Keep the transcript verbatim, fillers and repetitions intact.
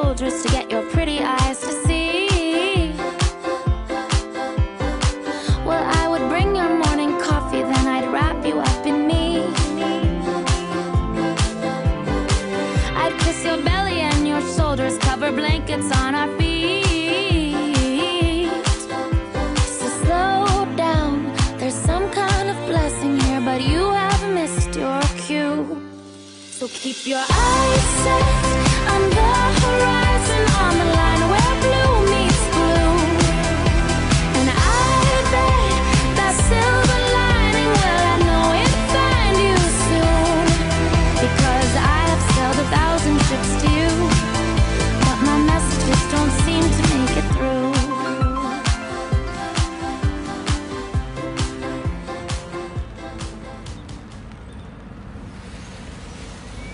shoulders to get your pretty eyes to see. Well, I would bring your morning coffee, then I'd wrap you up in me. I'd kiss your belly and your shoulders, cover blankets on our feet. So slow down, there's some kind of blessing here, but you have missed your cue. So keep your eyes set